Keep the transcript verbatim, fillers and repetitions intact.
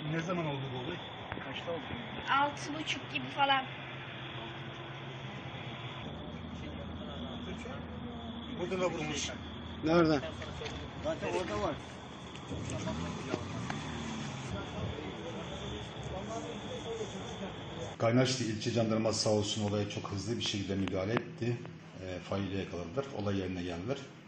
Ne zaman oldu bu olay? Kaçta oldu? Altı buçuk gibi falan. Burada da vurmuş. Nerede? Zaten orada var. Kaynaşlı İlçe Jandarması sağ olsun olaya çok hızlı bir şekilde müdahale etti. E, faili yakaladılar. Olay yerine geldiler.